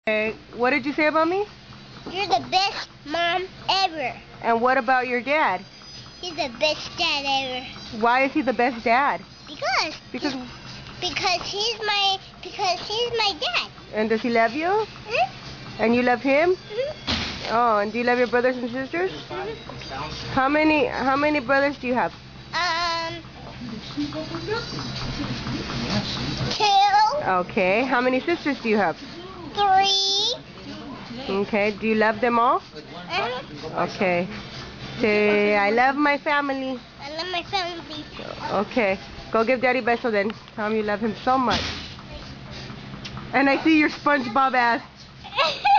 Okay, what did you say about me? You're the best mom ever. And what about your dad? He's the best dad ever. Why is he the best dad? Because he's my dad. And does he love you? Mm-hmm. And you love him? Mm-hmm. Oh, and do you love your brothers and sisters? Mm-hmm. How many brothers do you have? 2. Okay. How many sisters do you have? 3. Okay. Do you love them all? Okay. Say, I love my family. I love my family. Okay. Go give Daddy beso then. Tell him you love him so much. And I see your SpongeBob ass.